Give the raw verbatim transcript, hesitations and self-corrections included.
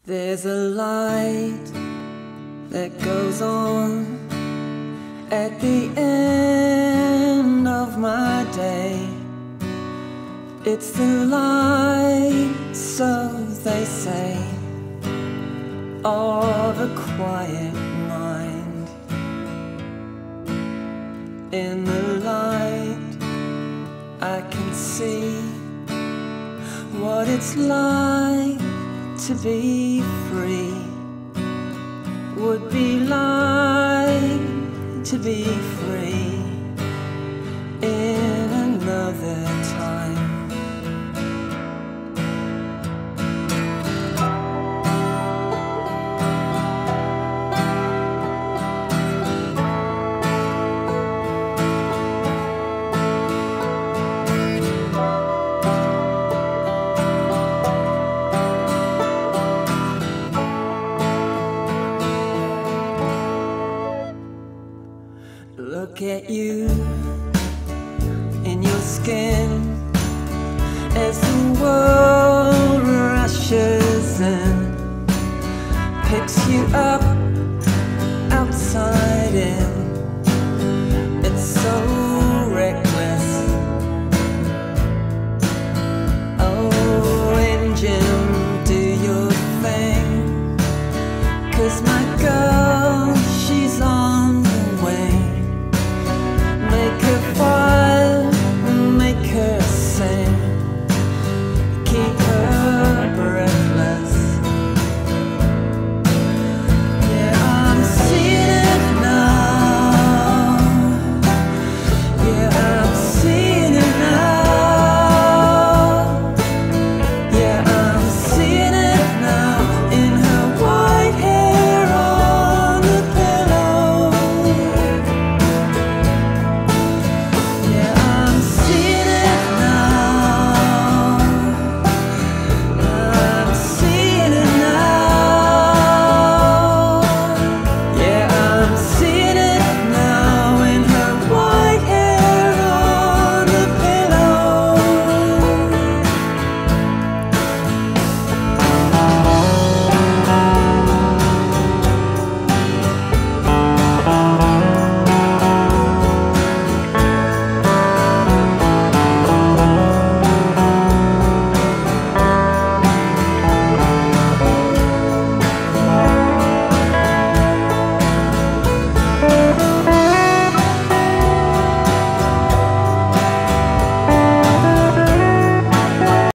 There's a light that goes on at the end of my day. It's the light, so they say, of a quiet mind. In the light I can see what it's like to be free. Would be like to be free in another time. Look at you in your skin as the